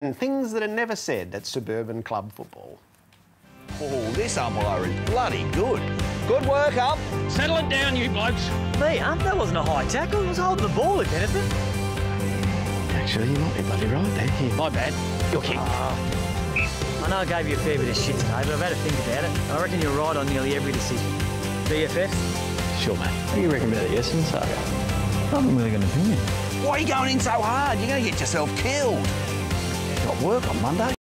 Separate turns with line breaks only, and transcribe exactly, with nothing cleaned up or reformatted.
And things that are never said at suburban club football.
Oh, this umpire is bloody good. Good work, up.
Settle it down, you blokes.
Me, ump? That wasn't a high tackle. It was holding the ball, if anything.
Actually, you might be bloody right there. Here, my bad. Your kick.
Uh, I know I gave you a fair bit of shit today, but I've had to think about it. I reckon you're right on nearly every decision. B F F?
Sure, mate. What do you reckon about the Essendon saga? I haven't really got an opinion.
Why are you going in so hard? You're going to get yourself killed.
Got work on Monday.